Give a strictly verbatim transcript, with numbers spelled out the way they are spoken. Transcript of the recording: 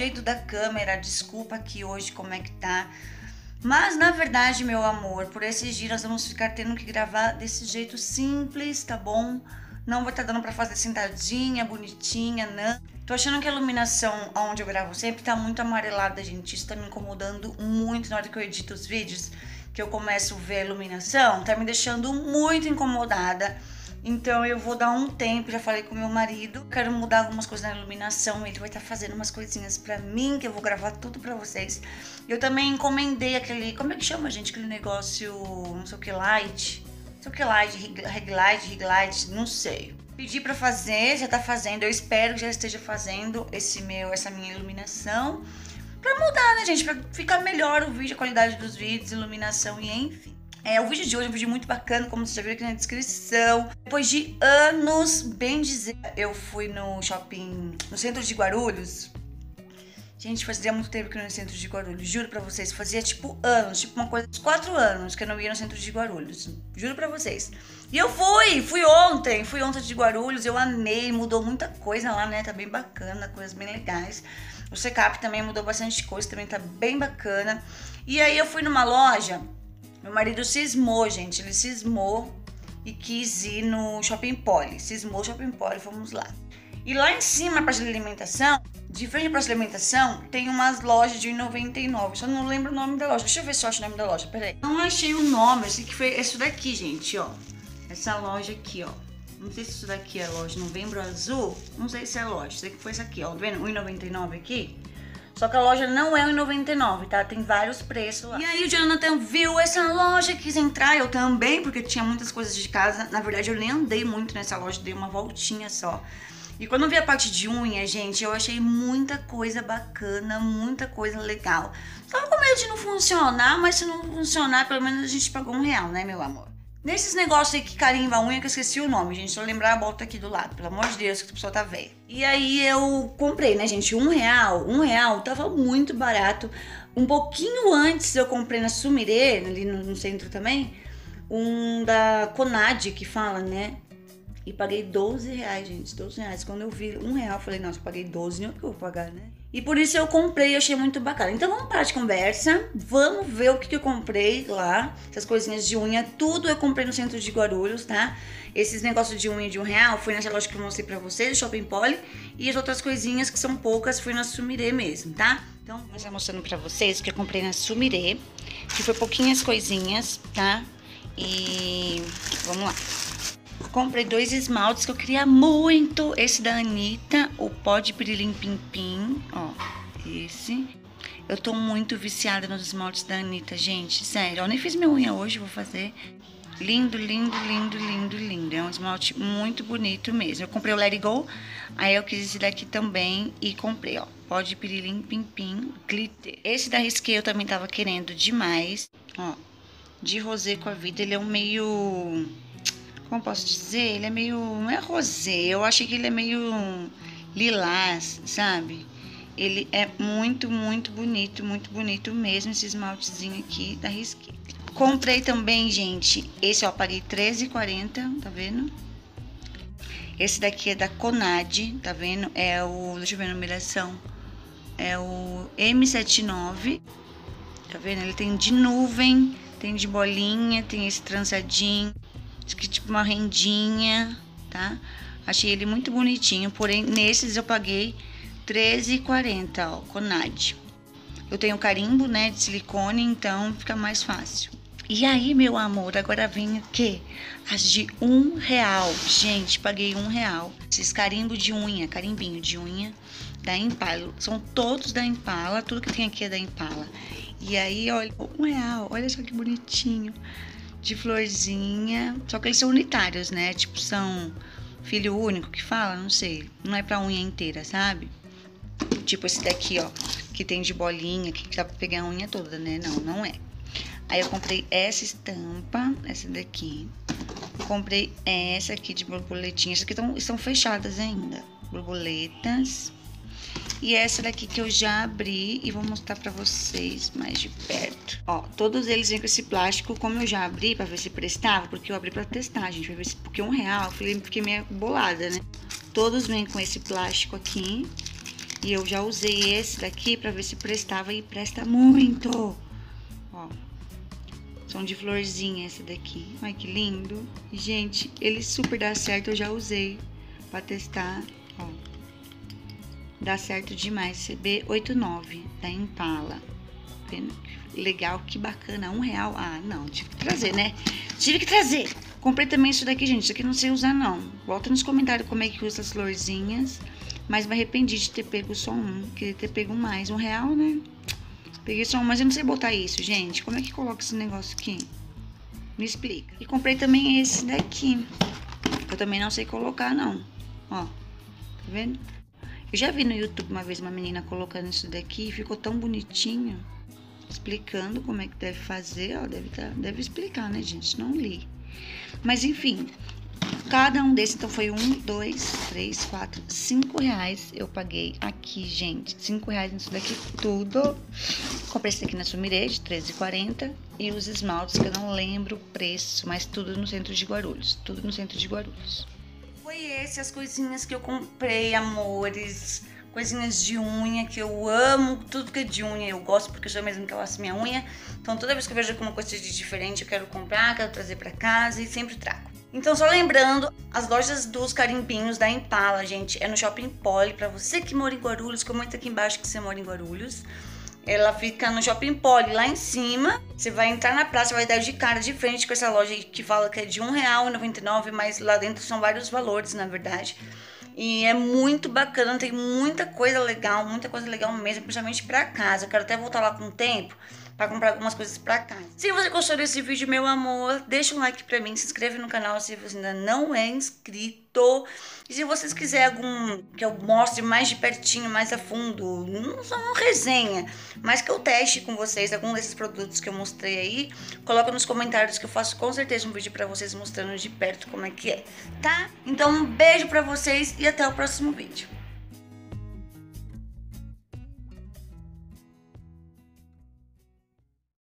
jeito da câmera, desculpa aqui hoje como é que tá. Mas, na verdade, meu amor, por esses dias nós vamos ficar tendo que gravar desse jeito simples, tá bom? Não vai estar tá dando pra fazer sentadinha, bonitinha, não. Tô achando que a iluminação onde eu gravo sempre tá muito amarelada, gente. Isso tá me incomodando muito na hora que eu edito os vídeos, que eu começo a ver a iluminação. Tá me deixando muito incomodada. Então eu vou dar um tempo, já falei com meu marido. Quero mudar algumas coisas na iluminação. Ele vai estar tá fazendo umas coisinhas pra mim, que eu vou gravar tudo pra vocês. Eu também encomendei aquele... Como é que chama, gente? Aquele negócio... Não sei o que, light... Não sei o que, light, rig light, rig light, não sei. Pedi pra fazer, já tá fazendo. Eu espero que já esteja fazendo esse meu, essa minha iluminação. Pra mudar, né, gente? Pra ficar melhor o vídeo, a qualidade dos vídeos, iluminação e enfim. É, o vídeo de hoje é um vídeo muito bacana, como você já viu aqui na descrição. Depois de anos, bem dizer, eu fui no shopping, no centro de Guarulhos. Gente, fazia muito tempo que eu ia no centro de Guarulhos, juro pra vocês, fazia tipo anos, tipo uma coisa, uns quatro anos que eu não ia no centro de Guarulhos, juro pra vocês. E eu fui, fui ontem, fui ontem de Guarulhos, eu amei, mudou muita coisa lá, né, tá bem bacana, coisas bem legais. O Secap também mudou bastante coisa, também tá bem bacana. E aí eu fui numa loja, meu marido cismou, gente, ele cismou e quis ir no Shopping Poli, cismou o Shopping Poli, fomos lá. E lá em cima, na parte de alimentação, de frente para a alimentação, tem umas lojas de um real e noventa e nove centavos. Só não lembro o nome da loja. Deixa eu ver se eu acho o nome da loja. Peraí. Não achei o nome. Eu sei que foi isso daqui, gente, ó. Essa loja aqui, ó. Não sei se isso daqui é a loja Novembro Azul. Não sei se é a loja. Sei que foi essa aqui, ó. Tá vendo? um real e noventa e nove centavos aqui. Só que a loja não é um real e noventa e nove centavos, tá? Tem vários preços lá. E aí o Jonathan viu essa loja, quis entrar. Eu também, porque tinha muitas coisas de casa. Na verdade, eu nem andei muito nessa loja. Dei uma voltinha só. E quando eu vi a parte de unha, gente, eu achei muita coisa bacana, muita coisa legal. Tava com medo de não funcionar, mas se não funcionar, pelo menos a gente pagou um real, né, meu amor? Nesses negócios aí que carimba a unha, que eu esqueci o nome, gente. Se eu lembrar, bota aqui do lado, pelo amor de Deus, que a pessoa tá velha. E aí eu comprei, né, gente, um real. Um real tava muito barato. Um pouquinho antes eu comprei na Sumire, ali no, no centro também, um da Conad, que fala, né? E paguei doze reais, gente, doze reais. Quando eu vi um real, eu falei, nossa, eu paguei doze, nem o que eu vou pagar, né? E por isso eu comprei, eu achei muito bacana. Então vamos parar de conversa, vamos ver o que, que eu comprei lá. Essas coisinhas de unha, tudo eu comprei no centro de Guarulhos, tá? Esses negócios de unha de um real, foi nessa loja que eu mostrei pra vocês, do Shopping Poli. E as outras coisinhas, que são poucas, foi na Sumire mesmo, tá? Então, vou estar mostrando pra vocês o que eu comprei na Sumire, que foi pouquinhas coisinhas, tá? E vamos lá. Comprei dois esmaltes que eu queria muito. Esse da Anitta, o Pó de Pirilim Pim Pim, ó, esse. Eu tô muito viciada nos esmaltes da Anitta, gente, sério. Eu nem fiz minha unha hoje, vou fazer. Lindo, lindo, lindo, lindo, lindo. É um esmalte muito bonito mesmo. Eu comprei o Let It Go, aí eu quis esse daqui também e comprei, ó, Pó de Pirilim Pim Pim Glitter. Esse da Risqué eu também tava querendo demais, ó, de rosé com a vida. Ele é um meio... Como posso dizer? Ele é meio... Não é rosé, eu achei que ele é meio lilás, sabe? Ele é muito, muito bonito, muito bonito mesmo, esse esmaltezinho aqui da Risqué. Comprei também, gente, esse ó, paguei treze reais e quarenta centavos, tá vendo? Esse daqui é da Conad, tá vendo? É o... Deixa eu ver a numeração. É o M setenta e nove, tá vendo? Ele tem de nuvem, tem de bolinha, tem esse trançadinho. Isso aqui tipo uma rendinha, tá? Achei ele muito bonitinho, porém nesses eu paguei treze reais e quarenta centavos, ó, Conad. Eu tenho carimbo, né, de silicone, então fica mais fácil. E aí, meu amor, agora vem o quê? As de um real. Gente, paguei um real. Esses carimbo de unha, carimbinho de unha da Impala. São todos da Impala, tudo que tem aqui é da Impala. E aí, olha, um real, olha só que bonitinho. De florzinha, só que eles são unitários, né? Tipo, são filho único que fala, não sei. Não é pra unha inteira, sabe? Tipo esse daqui, ó, que tem de bolinha, que dá pra pegar a unha toda, né? Não, não é. Aí eu comprei essa estampa, essa daqui. Comprei essa aqui de borboletinhas. Essas aqui tão, estão fechadas ainda. Borboletas. E essa daqui que eu já abri e vou mostrar pra vocês mais de perto. Ó, todos eles vêm com esse plástico, como eu já abri pra ver se prestava, porque eu abri pra testar, gente, pra ver se... Porque um real, eu falei, fiquei meio bolada, né? Todos vêm com esse plástico aqui. E eu já usei esse daqui pra ver se prestava e presta muito. Ó, som de florzinha esse daqui. Olha que lindo. Gente, ele super dá certo, eu já usei pra testar, ó. Dá certo demais. C B oitenta e nove da Impala. Legal, que bacana. Um real. Ah, não, tive que trazer, né? Tive que trazer. Comprei também isso daqui, gente. Isso aqui não sei usar, não. Volta nos comentários como é que usa as florzinhas. Mas me arrependi de ter pego só um. Queria ter pego mais. Um real, né? Peguei só um, mas eu não sei botar isso, gente. Como é que coloca esse negócio aqui? Me explica. E comprei também esse daqui. Eu também não sei colocar, não. Ó, tá vendo? Eu já vi no YouTube uma vez uma menina colocando isso daqui. E ficou tão bonitinho. Explicando como é que deve fazer. Ó, deve, tá, deve explicar, né, gente? Não li. Mas, enfim. Cada um desses, então, foi um, dois, três, quatro, cinco reais. Eu paguei aqui, gente. Cinco reais nisso daqui tudo. Comprei esse aqui na Sumire, de treze e quarenta. E os esmaltes, que eu não lembro o preço. Mas tudo no centro de Guarulhos. Tudo no centro de Guarulhos. Foi esse as coisinhas que eu comprei, amores. Coisinhas de unha, que eu amo. Tudo que é de unha eu gosto, porque eu sou mesmo que eu faço minha unha. Então, toda vez que eu vejo alguma coisa de diferente, eu quero comprar, quero trazer pra casa e sempre trago. Então, só lembrando, as lojas dos carimbinhos da Impala, gente, é no Shopping Poli. Pra você que mora em Guarulhos, comenta aqui embaixo que você mora em Guarulhos. Ela fica no Shopping Poli, lá em cima. Você vai entrar na praça, vai dar de cara de frente com essa loja que fala que é de um real e noventa e nove centavos, mas lá dentro são vários valores, na verdade. E é muito bacana, tem muita coisa legal, muita coisa legal mesmo, principalmente pra casa. Eu quero até voltar lá com o tempo pra comprar algumas coisas pra casa. Se você gostou desse vídeo, meu amor, deixa um like pra mim, se inscreve no canal se você ainda não é inscrito. E se vocês quiserem algum que eu mostre mais de pertinho, mais a fundo, não só uma resenha, mas que eu teste com vocês algum desses produtos que eu mostrei aí, coloca nos comentários que eu faço com certeza um vídeo pra vocês mostrando de perto como é que é, tá? Então um beijo pra vocês e até o próximo vídeo.